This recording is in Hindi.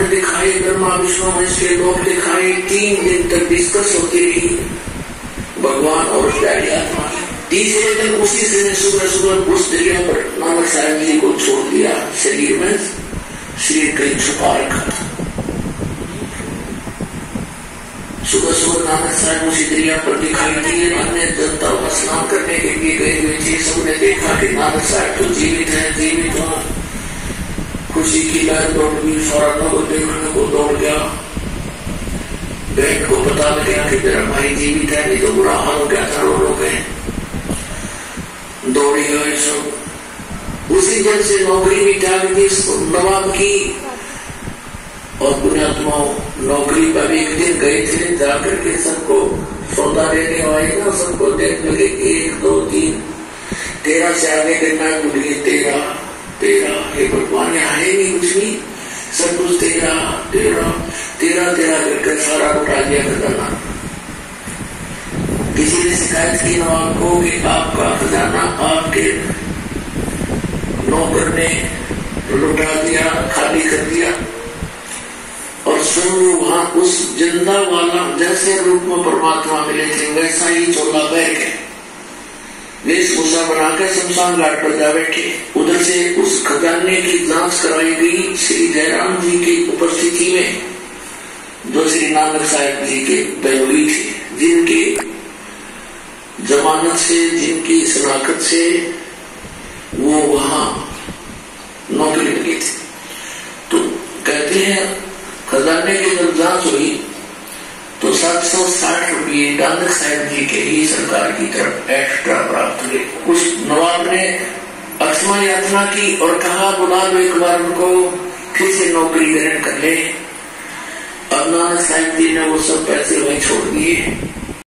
स्वप्न दिखाए, ब्रह्मा विष्णु महेश के लोक दिखाए। 3 दिन तक डिस्कस होती रही भगवान और प्यारी आत्मा। तीसरे दिन उसी से सुबह सुबह उस दरिया पर नानक साहब जी को छोड़ दिया। शरीर में शरीर कहीं छुपा रखा था। सुबह सुबह नानक साहब उसी दरिया पर दिखाई दिए। अन्य जनता को स्नान करने के लिए गए हुए थे। सबने देखा कि नानक साहब तो जीवित है, जीवित हो। खुशी की लहर दौड़ गई, फौरन को देखने को दौड़ गया। बहन को पता लग गया कि मेरा भाई जीवित है, नहीं तो बुरा हाल हो गया था। रो गए, दौड़ी गए सब। उसी दिन से नौकरी भी त्याग दी नवाब की। और पुण्यात्माओं नौकरी पर एक दिन गए थे, जाकर के सबको सौदा देने आए ना, सबको देख लगे 1 2 3 13 से आगे करना भूल गए। 13 हे भगवान यहाँ है नहीं कुछ नहीं, सब कुछ 13 करके सारा उठा दिया खजाना। किसी ने शिकायत की नवाब को कि आपका खजाना आपके नौकर ने लुटा दिया, खाली कर दिया। और सुनो वहां उस जिंदा वाला जैसे रूप में परमात्मा मिले थे वैसा ही चोला बह के वेशभूषा बनाकर शमशान घाट पर जा बैठे। उधर से उस खजाने की जांच कराई गई श्री जयराम जी की उपस्थिति में, जो श्री नानक साहब जी के बहनोई थे, जिनकी जमानत से, जिनकी शनाख्त से वो वहां नौकरी लगी थी। तो कहते हैं खजाने की जब जांच हुई तो 760 रुपये नानक साहब जी के ही सरकार की तरफ एक्स्ट्रा प्राप्त हुए। उस नवाब ने अक्षमा याचना की और कहा बुला लो एक बार उनको, फिर से नौकरी ग्रहण कर ले। अब नानक साहब जी ने वो सब पैसे वहीं छोड़ दिए